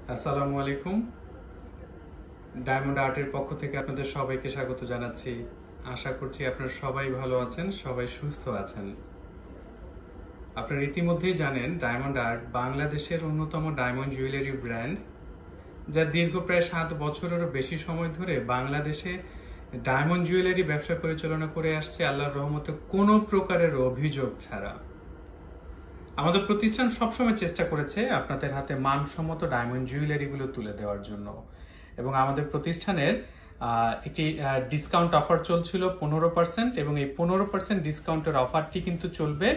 আসসালামু আলাইকুম। ডায়মন্ড আর্টের পক্ষ থেকে আপনাদের সবাইকে স্বাগত জানাচ্ছি। আশা করছি আপনারা সবাই ভালো আছেন, সবাই সুস্থ আছেন। আপনারা ইতিমধ্যেই জানেন ডায়মন্ড আর্ট বাংলাদেশের অন্যতম ডায়মন্ড জুয়েলারি ব্র্যান্ড, যা দীর্ঘ প্রায় 7 বছরেরও বেশি সময় ধরে বাংলাদেশে ডায়মন্ড জুয়েলারি ব্যবসা পরিচালনা করে আসছে আল্লাহর রহমতে কোনো প্রকারের অভিযোগ ছাড়া। আমাদের প্রতিষ্ঠান সবসময় চেষ্টা করেছে আপনাদের হাতে মানসম্মত ডায়মন্ড জুয়েলারিগুলো তুলে দেওয়ার জন্য, এবং আমাদের প্রতিষ্ঠানের একটি ডিসকাউন্ট অফার চলছিল 15%, এবং এই 15% ডিসকাউন্টের অফারটি কিন্তু চলবে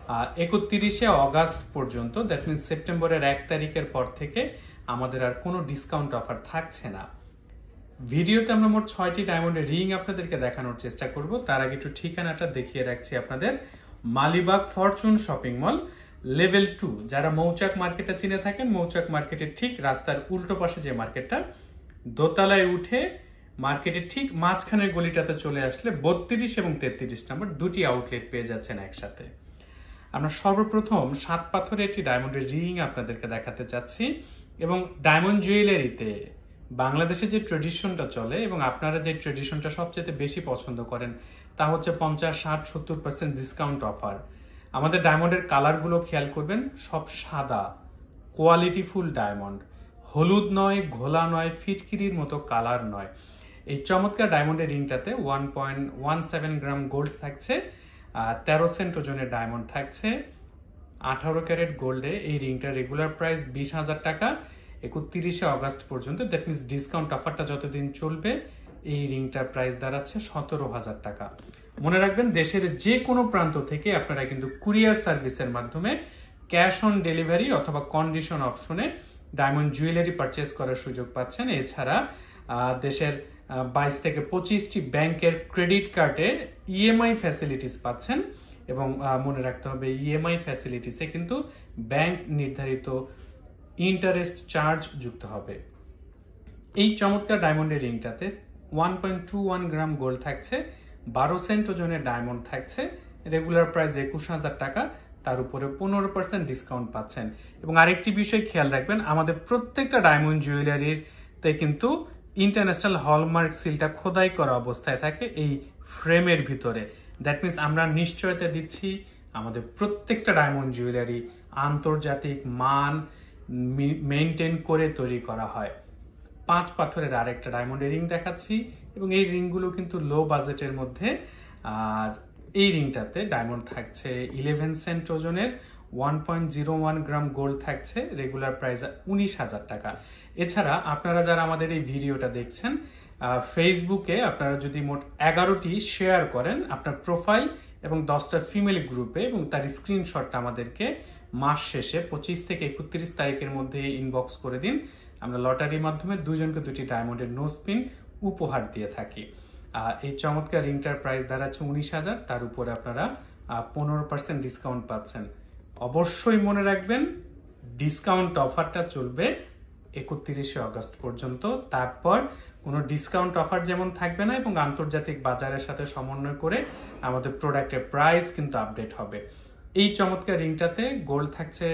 31শে অগাস্ট পর্যন্ত। দ্যাট মিনস সেপ্টেম্বরের 1 তারিখের পর থেকে আমাদের আর কোনো ডিসকাউন্ট অফার থাকছে না। ভিডিওতে আমরা মোট 6টি ডায়মন্ডের রিং আপনাদেরকে দেখানোর চেষ্টা করব। তার আগে একটু ঠিকানাটা দেখিয়ে রাখছি আপনাদের। Malibagh fortune shopping mall level 2। যারা মৌচাক মার্কেটটা চিনে থাকেন, মৌচাক মার্কেটের ঠিক রাস্তার উল্টো পাশে যে মার্কেটটা, দোতলায় উঠে মার্কেটের ঠিক মাঝখানের গলিটাতে চলে আসলে 32 এবং 33 নম্বর দুটি আউটলেট পেয়ে যাচ্ছেন একসাথে। আমরা সর্বপ্রথম 7 পাথরের একটি ডায়মন্ডের রিং আপনাদেরকে দেখাতে চাচ্ছি। এবং ডায়মন্ড জুয়েলারিতে বাংলাদেশে যে ট্রেডিশনটা চলে এবং আপনারা যে ট্রেডিশনটা সবচেয়ে বেশি পছন্দ করেন, তা হচ্ছে 50, 60, 70% ডিসকাউন্ট অফার। আমাদের ডায়মন্ডের কালারগুলো খেয়াল করবেন, সব সাদা কোয়ালিটিফুল ডায়মন্ড, হলুদ নয়, ঘোলা নয়, ফিটকিরির মতো কালার নয়। এই চমৎকার ডায়মন্ডের রিংটাতে 1.17 গ্রাম গোল্ড থাকছে, 13 সেন্ট ওজনের ডায়মন্ড থাকছে, 18 ক্যারেট গোল্ডে। এই রিংটার রেগুলার প্রাইস 20,000 টাকা 31শে অগাস্ট পর্যন্ত। দ্যাট মিনস ডিসকাউন্ট অফারটা যতদিন চলবে এই রিংটার প্রাইস দাঁড়াচ্ছে 17,000 টাকা। মনে রাখবেন, দেশের যে কোনো প্রান্ত থেকে আপনারা কিন্তু কুরিয়ার সার্ভিসের মাধ্যমে ক্যাশ অন ডেলিভারি অথবা কন্ডিশন অপশনে ডায়মন্ড জুয়েলারি পারচেস করার সুযোগ পাচ্ছেন। এছাড়া দেশের 22 থেকে 25টি ব্যাংকের ক্রেডিট কার্ডে ইএমআই ফ্যাসিলিটিস পাচ্ছেন। এবং মনে রাখতে হবে, ইএমআই ফ্যাসিলিটিসে কিন্তু ব্যাংক নির্ধারিত ইন্টারেস্ট চার্জ যুক্ত হবে। এই চমৎকার ডায়মন্ডের রিংটাতে 1.21 গ্রাম গোল্ড থাকছে, 12 সেন্ট ওজনের ডায়মন্ড থাকছে, রেগুলার প্রাইস 21,000 টাকা, তার উপরে 15% ডিসকাউন্ট পাচ্ছেন। এবং আরেকটি বিষয় খেয়াল রাখবেন, আমাদের প্রত্যেকটা ডায়মন্ড জুয়েলারিতে কিন্তু ইন্টারন্যাশনাল হলমার্ক সিলটা খোদাই করা অবস্থায় থাকে এই ফ্রেমের ভিতরে। দ্যাট মিনস আমরা নিশ্চয়তা দিচ্ছি আমাদের প্রত্যেকটা ডায়মন্ড জুয়েলারি আন্তর্জাতিক মান মেনটেন করে তৈরি করা হয়। 5 পাথরের আরেকটা ডায়মন্ডের রিং দেখাচ্ছি, এবং এই রিংগুলো কিন্তু লো বাজেটের মধ্যে। আর এই রিংটাতে ডায়মন্ড থাকছে 11 সেন্ট ওজনের, 1.01 গ্রাম গোল্ড থাকছে, রেগুলার প্রাইস 19,000 টাকা। এছাড়া আপনারা যারা আমাদের এই ভিডিওটা দেখছেন, ফেসবুকে আপনারা যদি মোট 11টি শেয়ার করেন আপনার প্রোফাইল এবং 10টা ফিমেল গ্রুপে, এবং তার স্ক্রিনশটটা আমাদেরকে মাস শেষে 25 থেকে 31 তারিখের মধ্যে ইনবক্স করে দিন। আমরা লটারির মাধ্যমে 2 জনকে 2টি ডায়মন্ডের নো স্পিন উপহার দিয়ে থাকি। এই চমৎকার রিংটার প্রাইস দাঁড়াচ্ছে 19,000, তার উপরে আপনারা 15% ডিসকাউন্ট পাচ্ছেন। অবশ্যই মনে রাখবেন, ডিসকাউন্ট অফারটা চলবে 31শে অগাস্ট পর্যন্ত। তারপর কোনো ডিসকাউন্ট অফার যেমন থাকবে না, এবং আন্তর্জাতিক বাজারের সাথে সমন্বয় করে আমাদের প্রোডাক্টের প্রাইস কিন্তু আপডেট হবে। এই চমৎকার রিংটাতে গোল্ড থাকছে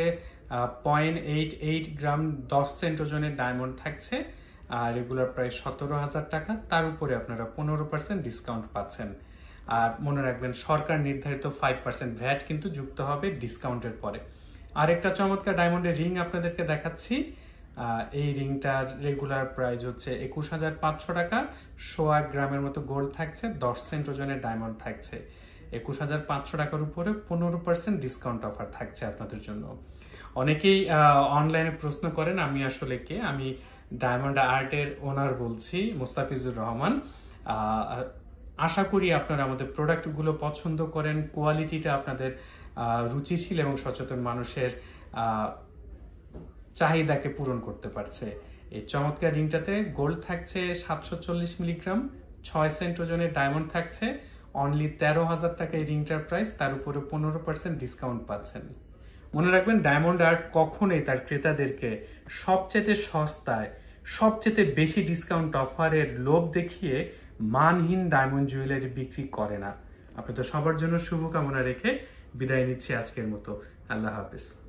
0.88 গ্রাম, 10 সেন্ট ওজনের ডায়মন্ড থাকছে, আর রেগুলার প্রাইস 17,000 টাকা, তার উপরে আপনারা 15% ডিসকাউন্ট পাচ্ছেন। আর মনে রাখবেন, সরকার নির্ধারিত 5% ভ্যাট কিন্তু যুক্ত হবে ডিসকাউন্টের পরে। আরেকটা চমৎকার ডায়মন্ডের রিং আপনাদেরকে দেখাচ্ছি। এই রিংটার রেগুলার প্রাইস হচ্ছে 21,500 টাকা, 1.5 গ্রামের মতো গোল্ড থাকছে, 10 সেন্ট ওজনের ডায়মন্ড থাকছে, 21,500 টাকার উপরে 15% ডিসকাউন্ট অফার থাকছে আপনাদের জন্য। অনেকেই অনলাইনে প্রশ্ন করেন আমি আসলে কে। আমি ডায়মন্ড আর্টের ওনার বলছি, মোস্তাফিজুর রহমান। আশা করি আপনারা আমাদের প্রোডাক্টগুলো পছন্দ করেন, কোয়ালিটিটা আপনাদের রুচিশীল এবং সচেতন মানুষের চাহিদাকে পূরণ করতে পারছে। এই চমৎকার রিংটাতে গোল্ড থাকছে 740 মিলিগ্রাম, 6 সেন্ট ওজনের ডায়মন্ড থাকছে, অনলি 13,000 টাকা এই রিংটার প্রাইস, তার উপরে 15% ডিসকাউন্ট পাচ্ছেন। মনে রাখবেন, ডায়মন্ড আর্ট কখনোই তার ক্রেতাদেরকে সবচেয়ে সস্তায় সবচেয়ে বেশি ডিসকাউন্ট অফারের লোভ দেখিয়ে মানহীন ডায়মন্ড জুয়েলারি বিক্রি করে না। আপনাদের সবার জন্য শুভকামনা রেখে বিদায় নিচ্ছি আজকের মতো। আল্লাহ হাফেজ।